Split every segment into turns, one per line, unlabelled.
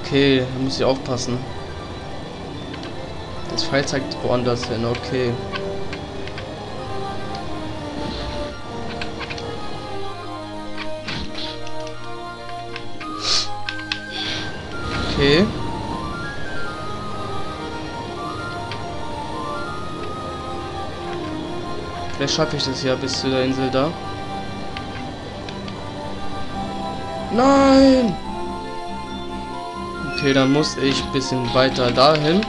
Okay, da muss ich aufpassen. Das Pfeil zeigt woanders hin, okay. Okay. Vielleicht schaffe ich das ja bis zu der Insel da. Nein! Okay, dann muss ich ein bisschen weiter dahin.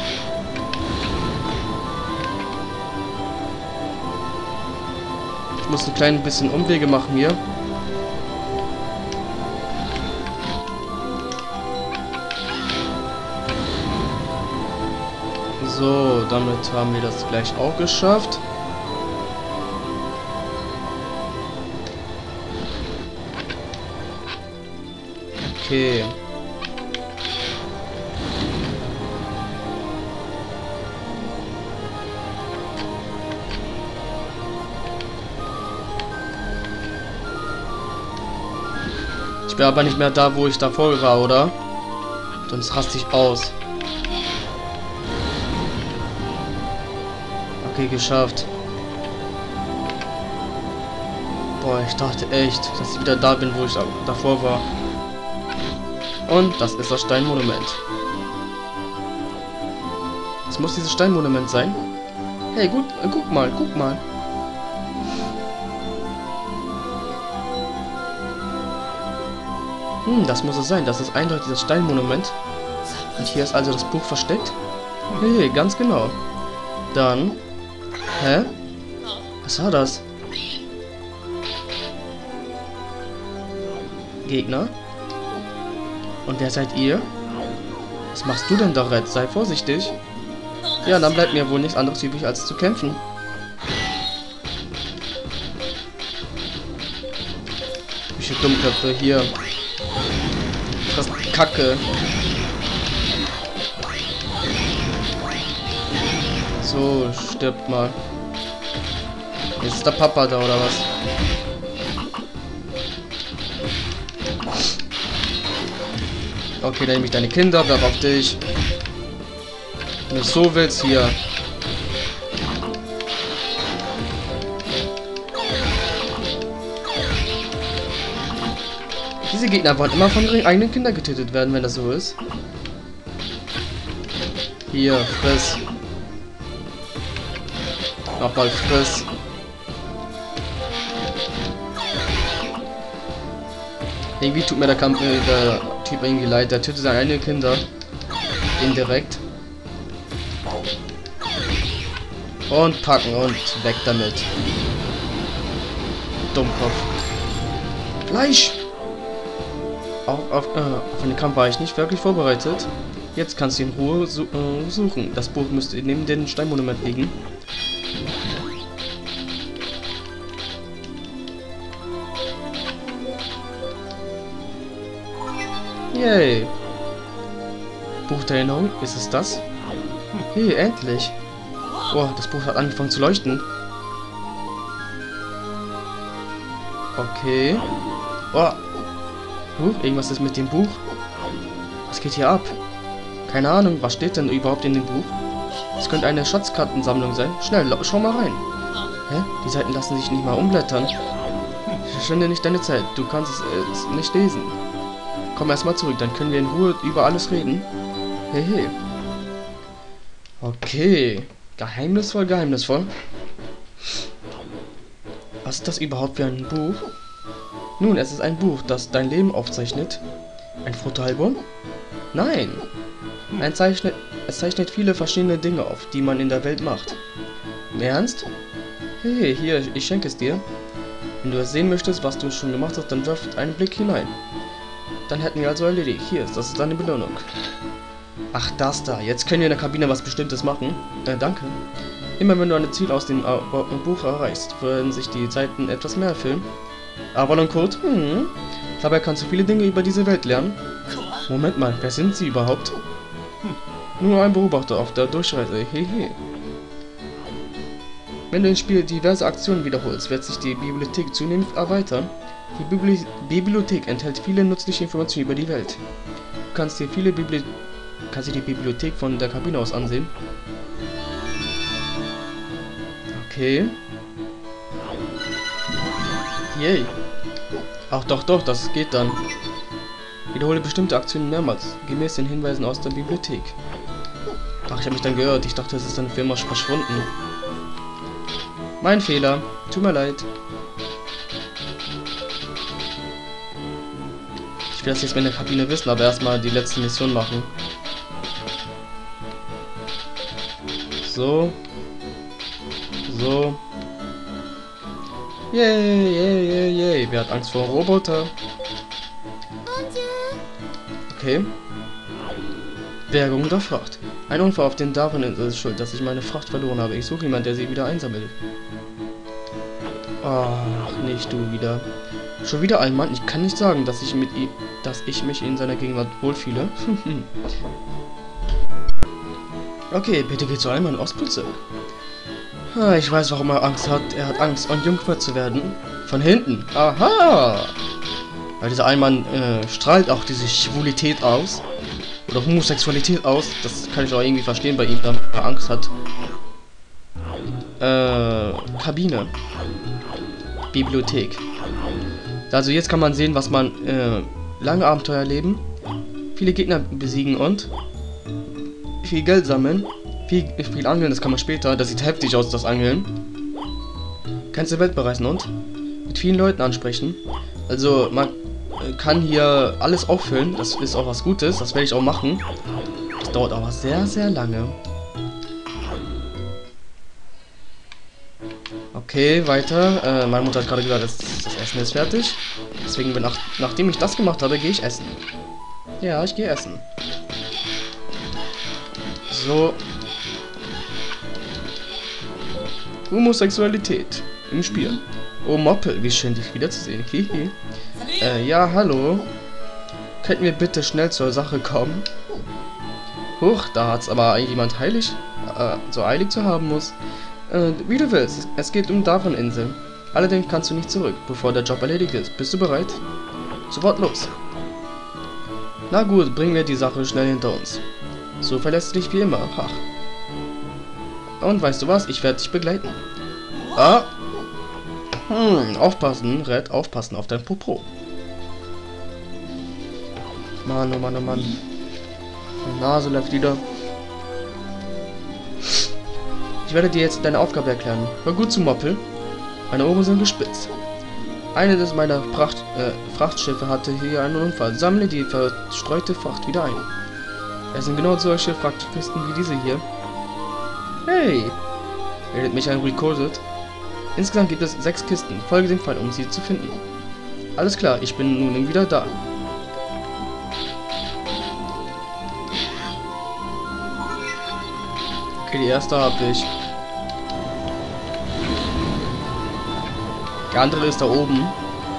Ich muss ein klein bisschen Umwege machen hier. So, damit haben wir das gleich auch geschafft. Okay. Ich bin aber nicht mehr da, wo ich davor war, oder? Sonst raste ich aus. Okay, geschafft. Boah, ich dachte echt, dass ich wieder da bin, wo ich davor war. Und das ist das Steinmonument. Es muss dieses Steinmonument sein. Hey, gut, guck mal, guck mal. Das muss es sein. Das ist eindeutig das Steinmonument. Und hier ist also das Buch versteckt. Hey, ganz genau. Dann... Hä? Was war das? Gegner? Und wer seid ihr? Was machst du denn da, Red? Sei vorsichtig. Ja, dann bleibt mir wohl nichts anderes übrig, als zu kämpfen. Wie viele Dummköpfe hier. Das ist Kacke. So, stirbt mal. Jetzt ist der Papa da, oder was? Okay, dann nehme ich deine Kinder, werf auf dich. Wenn du so willst, hier. Diese Gegner wollen immer von ihren eigenen Kindern getötet werden, wenn das so ist. Hier, friss. Nochmal friss. Irgendwie tut mir der Typ irgendwie leid. Der tötet seine eigenen Kinder. Indirekt. Und packen und weg damit. Dummkopf. Fleisch! Auf den Kampf war ich nicht wirklich vorbereitet. Jetzt kannst du in Ruhe suchen. Das Buch müsste neben dem Steinmonument liegen. Yay! Buch der Erinnerung, ist es das? Hey, endlich! Oh, das Buch hat angefangen zu leuchten. Okay. Oh. Irgendwas ist mit dem Buch. Was geht hier ab? Keine Ahnung, was steht denn überhaupt in dem Buch? Es könnte eine Schatzkartensammlung sein. Schnell, schau mal rein. Hä? Die Seiten lassen sich nicht mal umblättern. Verschwende nicht deine Zeit. Du kannst es nicht lesen. Komm erstmal zurück, dann können wir in Ruhe über alles reden. Hey, hey. Okay. Geheimnisvoll, geheimnisvoll. Was ist das überhaupt für ein Buch? Nun, es ist ein Buch, das dein Leben aufzeichnet. Ein Fotoalbum? Nein. Es zeichnet viele verschiedene Dinge auf, die man in der Welt macht. Im Ernst? Hey, hier, ich schenke es dir. Wenn du es sehen möchtest, was du schon gemacht hast, dann wirf einen Blick hinein. Dann hätten wir also erledigt. Hier ist, das ist deine Belohnung. Ach, das da. Jetzt können wir in der Kabine was Bestimmtes machen. Danke. Immer wenn du ein Ziel aus dem Buch erreichst, werden sich die Seiten etwas mehr erfüllen. Aber und Code? Dabei kannst du viele Dinge über diese Welt lernen. Moment mal, wer sind sie überhaupt? Nur ein Beobachter auf der Durchreise. Hehe. Wenn du im Spiel diverse Aktionen wiederholst, wird sich die Bibliothek zunehmend erweitern. Die Bibliothek enthält viele nützliche Informationen über die Welt. kannst dir die Bibliothek von der Kabine aus ansehen. Okay. Yay. Ach doch, das geht dann. Wiederhole bestimmte Aktionen mehrmals, gemäß den Hinweisen aus der Bibliothek. Ach, ich habe mich dann gehört. Ich dachte, es ist dann für immer verschwunden. Mein Fehler. Tut mir leid. Ich will das jetzt in der Kabine wissen, aber erstmal die letzte Mission machen. So. So. Yay. Wer hat Angst vor Roboter? Okay. Bergung der Fracht. Ein Unfall auf den Darwin-Insel ist schuld, dass ich meine Fracht verloren habe. Ich suche jemanden, der sie wieder einsammelt. Ach, nicht du wieder. Schon wieder ein Mann. Ich kann nicht sagen, dass ich mich in seiner Gegenwart wohlfühle. Okay, bitte geh zu einem in Ostputze. Ich weiß, warum er Angst hat. Er hat Angst, entjungfert zu werden. Von hinten. Aha! Weil dieser Einmann strahlt auch diese Schwulität aus. Oder Homosexualität aus. Das kann ich auch irgendwie verstehen bei ihm, da er Angst hat. Kabine. Bibliothek. Also jetzt kann man sehen, was man lange Abenteuer erleben, viele Gegner besiegen und viel Geld sammeln. Viel Angeln, das kann man später. Das sieht heftig aus, das Angeln. Kannst du Welt bereisen und mit vielen Leuten ansprechen. Also man kann hier alles auffüllen. Das ist auch was Gutes. Das werde ich auch machen. Das dauert aber sehr, sehr lange. Okay, weiter. Meine Mutter hat gerade gesagt, das Essen ist fertig. Deswegen, nachdem ich das gemacht habe, gehe ich essen. Ja, ich gehe essen. So. Homosexualität im Spiel. Oh, Moppel, wie schön, dich wiederzusehen. Hihi. Ja, hallo. Könnten wir bitte schnell zur Sache kommen? Huch, da hat's aber jemand so eilig zu haben muss. Wie du willst. Es geht um Darwin-Insel. Allerdings kannst du nicht zurück, bevor der Job erledigt ist. Bist du bereit? Sofort los. Na gut, bringen wir die Sache schnell hinter uns. So verlässt du dich wie immer. Ach. Und weißt du was? Ich werde dich begleiten. Ah. Aufpassen, Red, aufpassen auf dein Popo. Mann, oh Mann, oh Mann. Meine Nase läuft wieder. Ich werde dir jetzt deine Aufgabe erklären. Hör gut zu, Moppel. Meine Ohren sind gespitzt. Eine meiner Frachtschiffe hatte hier einen Unfall. Sammle die verstreute Fracht wieder ein. Es sind genau solche Frachtkisten wie diese hier. Hey! Redet mich ein Recorded. Insgesamt gibt es 6 Kisten. Folge dem Fall, um sie zu finden. Alles klar, ich bin nun wieder da. Okay, die erste habe ich. Die andere ist da oben.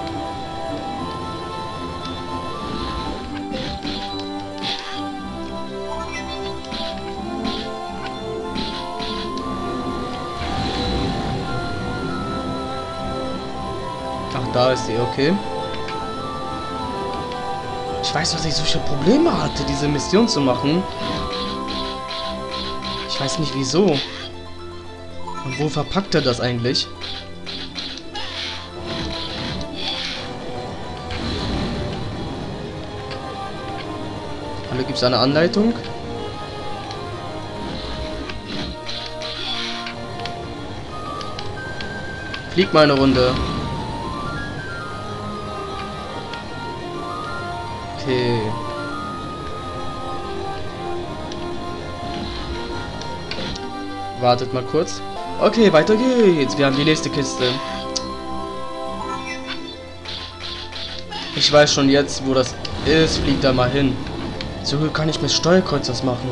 Ach, da ist sie, okay. Ich weiß, dass ich solche Probleme hatte, diese Mission zu machen. Ich weiß nicht wieso. Und wo verpackt er das eigentlich? Hallo, gibt es eine Anleitung? Flieg mal eine Runde. Okay. Wartet mal kurz. Okay, weiter geht's. Wir haben die nächste Kiste. Ich weiß schon jetzt, wo das ist. Fliegt da mal hin. So kann ich mit Steuerkreuzers machen.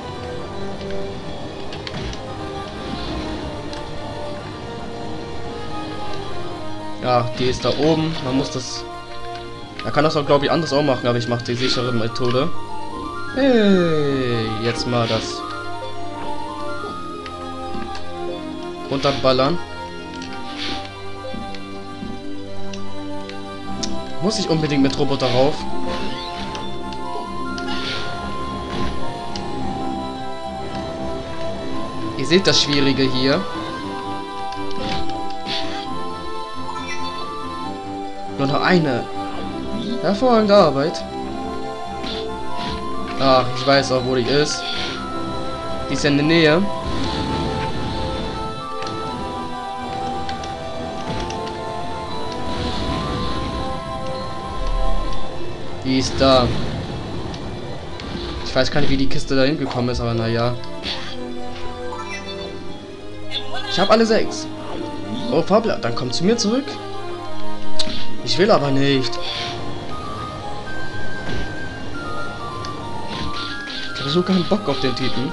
Ja, die ist da oben. Man muss das... Man kann das auch, glaube ich, anders auch machen, aber ich mache die sichere Methode. Hey, jetzt mal das... runterballern. Muss ich unbedingt mit Roboter rauf? Ihr seht das Schwierige hier. Nur noch eine. Hervorragende Arbeit. Ach, ich weiß auch, wo die ist. Die ist ja in der Nähe. Die ist da. Ich weiß gar nicht, wie die Kiste da hingekommen ist, aber naja. Ich habe alle 6. Oh, Fabler, dann komm zu mir zurück. Ich will aber nicht. Ich habe so keinen Bock auf den Typen.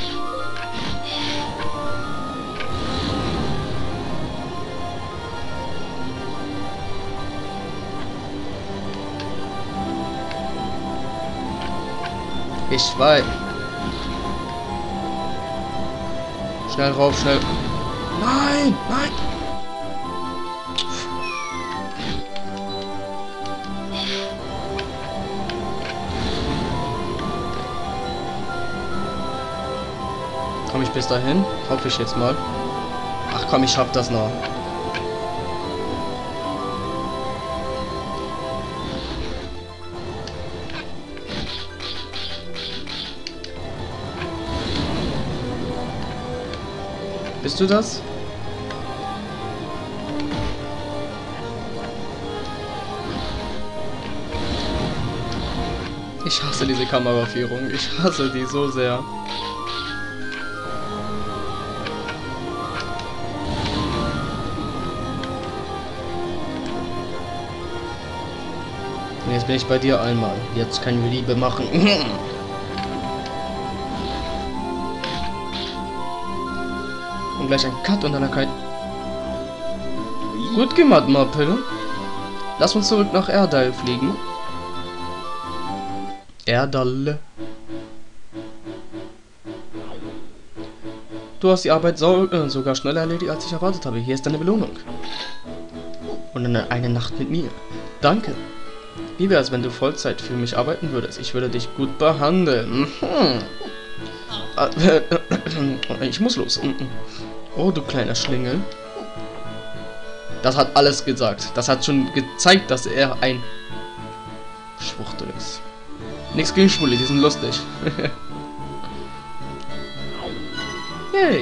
Ich weiß. Schnell rauf, schnell. Nein, nein. Komme ich bis dahin? Hoffe ich jetzt mal. Ach komm, ich schaff das noch. Bist du das? Ich hasse diese Kameraführung. Ich hasse die so sehr. Und jetzt bin ich bei dir einmal. Jetzt können wir Liebe machen. Und gleich ein Cut und dann kann ich... Gut gemacht, Moppel. Lass uns zurück nach Erdal fliegen. Erdal. Du hast die Arbeit sogar schneller erledigt, als ich erwartet habe. Hier ist deine Belohnung. Und eine Nacht mit mir. Danke. Wie wäre es, wenn du Vollzeit für mich arbeiten würdest? Ich würde dich gut behandeln. Ich muss los. Oh, du kleiner Schlingel. Das hat alles gesagt. Das hat schon gezeigt, dass er ein Schwuchtel ist. Nichts gegen Schwule, die sind lustig. Hey.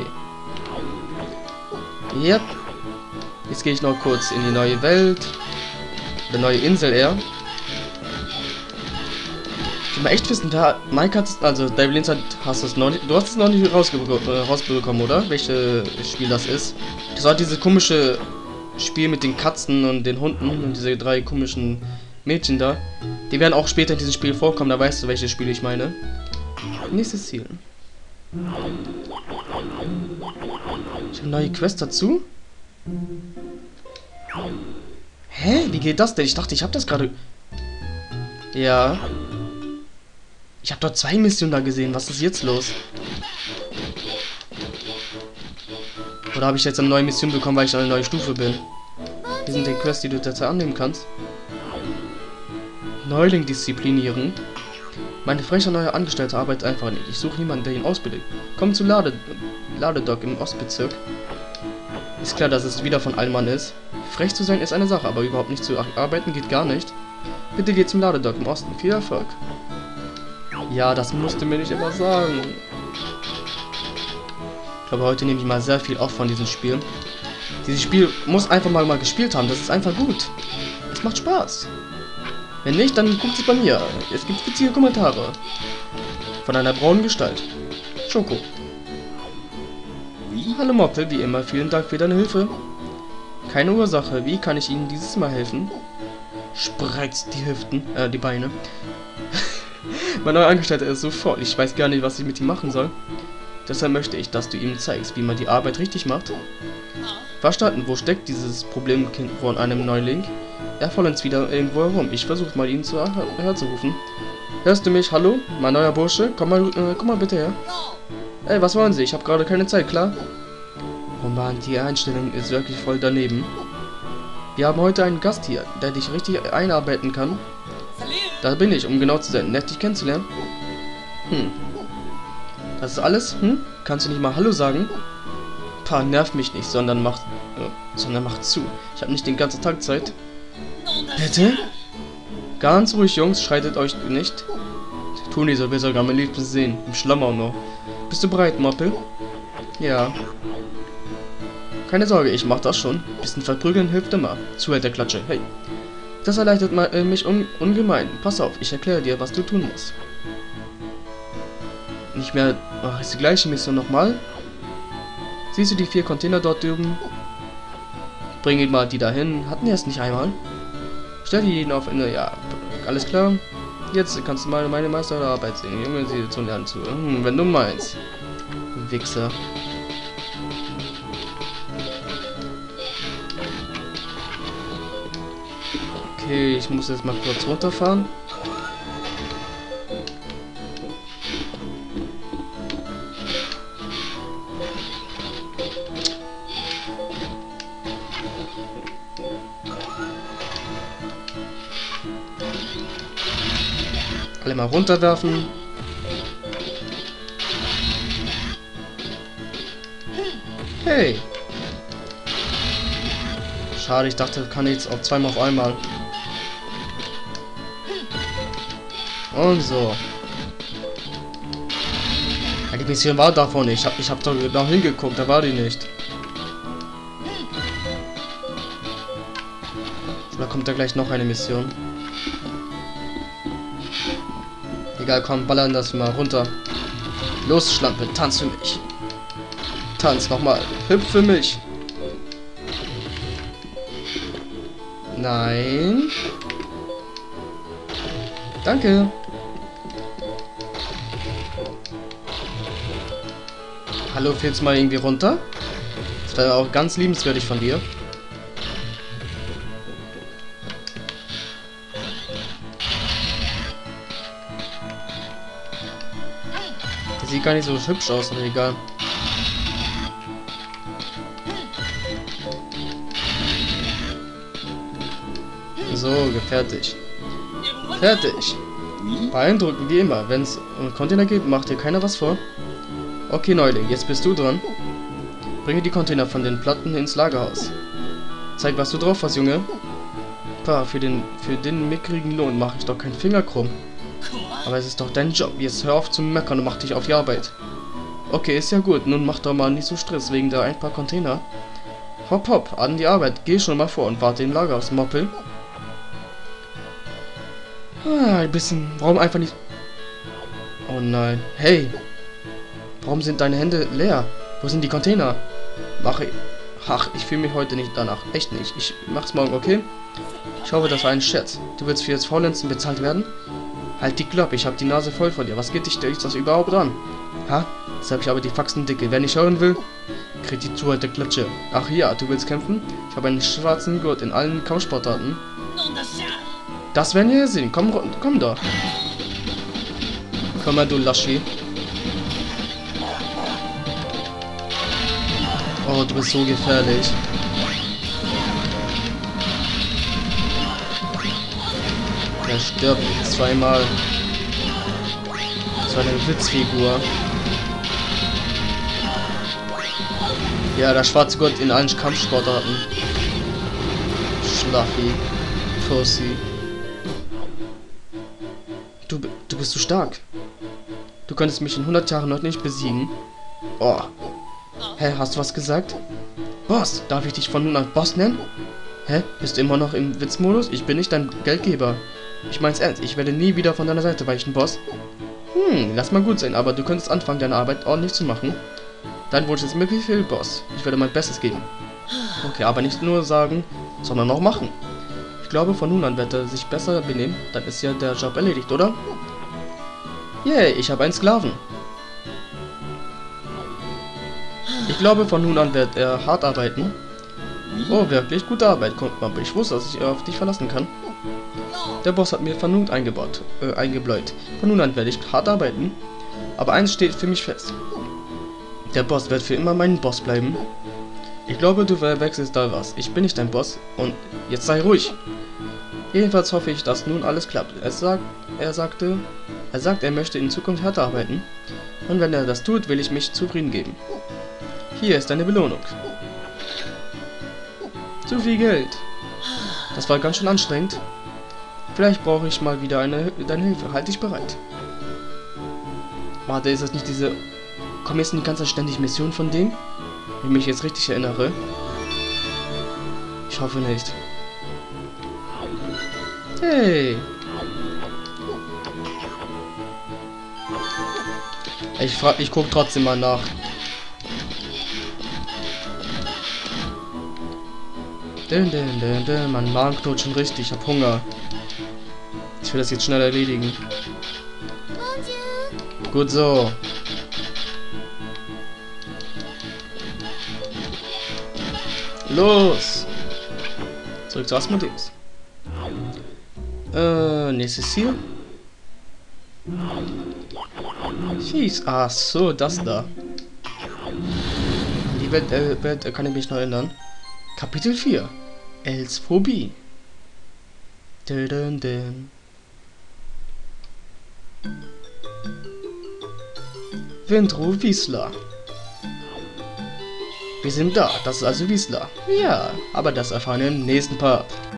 Yep. Jetzt gehe ich noch kurz in die neue Welt. Die neue Insel eher. Ich will mal echt wissen, da Mike hat, also David Lynch hast es noch nicht, du hast es noch nicht rausbekommen, oder? Welches Spiel das ist. Das war dieses komische Spiel mit den Katzen und den Hunden und diese 3 komischen Mädchen da. Die werden auch später in diesem Spiel vorkommen, da weißt du, welches Spiel ich meine. Nächstes Ziel. Ich habe eine neue Quest dazu. Hä? Wie geht das denn? Ich dachte, ich habe das gerade... Ja. Ich habe dort 2 Missionen da gesehen. Was ist jetzt los? Oder habe ich jetzt eine neue Mission bekommen, weil ich eine neue Stufe bin? Hier sind die Quests, die du derzeit annehmen kannst. Neuling disziplinieren. Meine freche neue Angestellte arbeitet einfach nicht. Ich suche niemanden, der ihn ausbildet. Komm zu Ladedock im Ostbezirk. Ist klar, dass es wieder von Allmann ist. Frech zu sein ist eine Sache, aber überhaupt nicht zu arbeiten geht gar nicht. Bitte geh zum Ladedock im Osten. Viel Erfolg. Ja, das musste mir nicht immer sagen. Ich glaube, heute nehme ich mal sehr viel auf von diesem Spiel. Dieses Spiel muss einfach mal gespielt haben. Das ist einfach gut. Es macht Spaß. Wenn nicht, dann guckt es bei mir. Es gibt witzige Kommentare. Von einer braunen Gestalt. Schoko. Hallo Moppel, wie immer, vielen Dank für deine Hilfe. Keine Ursache. Wie kann ich Ihnen dieses Mal helfen? Spreizt die Hüften, die Beine. Mein neuer Angestellter ist so voll. Ich weiß gar nicht, was ich mit ihm machen soll. Deshalb möchte ich, dass du ihm zeigst, wie man die Arbeit richtig macht. Verstanden, wo steckt dieses Problemkind von einem Neuling? Er vollends wieder irgendwo herum. Ich versuche mal, ihn herzurufen. Hörst du mich? Hallo? Mein neuer Bursche? Komm mal bitte her. Ey, was wollen Sie? Ich habe gerade keine Zeit, klar? Oh Mann, die Einstellung ist wirklich voll daneben. Wir haben heute einen Gast hier, der dich richtig einarbeiten kann. Da bin ich, um genau zu sein. Nett, dich kennenzulernen. Das ist alles? kannst du nicht mal Hallo sagen? Pah, nerv mich nicht, sondern mach zu. Ich habe nicht den ganzen Tag Zeit. Bitte? Ganz ruhig, Jungs, schreitet euch nicht. Toni soll wir sogar am liebsten sehen. Im Schlamm auch noch. Bist du bereit, Moppel? Ja. Keine Sorge, ich mach das schon. Bisschen verprügeln hilft immer. Zuhält der Klatsche. Hey. Das erleichtert mich ungemein. Pass auf, ich erkläre dir, was du tun musst. Nicht mehr... Ach, ist die gleiche Mission nochmal? Siehst du die 4 Container dort drüben? Bring mal die dahin. Hatten wir es nicht einmal? Stell die jeden auf eine... Ja, alles klar. Jetzt kannst du mal meine Meisterarbeit sehen. Junge, sie zu lernen zu. Wenn du meinst. Wichser. Okay, ich muss jetzt mal kurz runterfahren. Alle mal runterwerfen. Hey. Schade, ich dachte, kann jetzt auch zweimal auf einmal. Und so. Ja, die Mission war davon nicht. Ich hab doch noch hingeguckt, da war die nicht. Da kommt da gleich noch eine Mission. Egal, komm, ballern das mal runter. Los, Schlampe, tanz für mich. Tanz nochmal. Hüpf für mich. Nein. Danke. Hallo, fällst mal irgendwie runter? Das wäre auch ganz liebenswürdig von dir. Die sieht gar nicht so hübsch aus, aber egal. So, fertig. Fertig. Beeindruckend wie immer. Wenn es um Container geht, macht dir keiner was vor. Okay, Neuling, jetzt bist du dran. Bringe die Container von den Platten ins Lagerhaus. Zeig, was du drauf hast, Junge. Pah, für den mickrigen Lohn mache ich doch keinen Finger krumm. Aber es ist doch dein Job. Jetzt hör auf zu meckern und mach dich auf die Arbeit. Okay, ist ja gut. Nun mach doch mal nicht so Stress wegen der ein paar Container. Hopp, hopp, an die Arbeit. Geh schon mal vor und warte im Lagerhaus, Moppel. Ah, ein bisschen. Warum einfach nicht... Oh nein. Hey. Warum sind deine Hände leer? Wo sind die Container? Ach, ich fühle mich heute nicht danach. Echt nicht. Ich mach's morgen, okay? Ich hoffe, das war ein Scherz. Du willst für jetzt Faulenzen bezahlt werden? Halt die Klappe, ich hab die Nase voll von dir. Was geht dich das überhaupt an? Ha? Jetzt hab ich aber die Faxen dicke. Wer nicht hören will, kriegt die Zuhalt der Klatsche. Ach ja, du willst kämpfen? Ich habe einen schwarzen Gurt in allen Kampfsportarten. Das werden wir sehen. Komm da. Komm mal, du Laschi. Oh, du bist so gefährlich. Er stirbt zweimal. Das war eine Witzfigur. Ja, der schwarze Gott in allen Kampfsportarten. Schlaffi. Pussy. Du bist so stark. Du könntest mich in 100 Jahren noch nicht besiegen. Oh. Hä, hast du was gesagt? Boss, darf ich dich von nun an Boss nennen? Hä, bist du immer noch im Witzmodus? Ich bin nicht dein Geldgeber. Ich mein's ernst, ich werde nie wieder von deiner Seite weichen, Boss. Lass mal gut sein, aber du könntest anfangen, deine Arbeit ordentlich zu machen. Dein Wunsch ist mir viel, Boss. Ich werde mein Bestes geben. Okay, aber nicht nur sagen, sondern auch machen. Ich glaube, von nun an wird er sich besser benehmen. Dann ist ja der Job erledigt, oder? Yay, ich habe einen Sklaven. Ich glaube, von nun an wird er hart arbeiten. Oh, wirklich gute Arbeit. Kommt mal, ich wusste, dass ich auf dich verlassen kann. Der Boss hat mir Vernunft eingebläut. Von nun an werde ich hart arbeiten. Aber eins steht für mich fest. Der Boss wird für immer mein Boss bleiben. Ich glaube, du verwechselst da was. Ich bin nicht dein Boss. Und jetzt sei ruhig. Jedenfalls hoffe ich, dass nun alles klappt. Er sagte, Er sagt, er möchte in Zukunft härter arbeiten. Und wenn er das tut, will ich mich zufrieden geben. Hier ist deine Belohnung. Zu viel Geld. Das war ganz schön anstrengend. Vielleicht brauche ich mal wieder deine Hilfe. Halt dich bereit. Warte, ist das nicht diese... Kommen jetzt die ganze Zeit ständig Missionen von denen? Wenn ich mich jetzt richtig erinnere. Ich hoffe nicht. Hey! Ich guck trotzdem mal nach. Mein Magen knurrt schon richtig, ich hab Hunger. Ich will das jetzt schnell erledigen. Gut so. Los! Zurück zu Asmodeus. Nächstes Ziel. Fies. Ach so, das da. Die Welt kann ich mich noch erinnern. Kapitel 4. Els Phobie. Windruh Wiesler. Wir sind da, das ist also Wiesler. Ja, aber das erfahren wir im nächsten Part.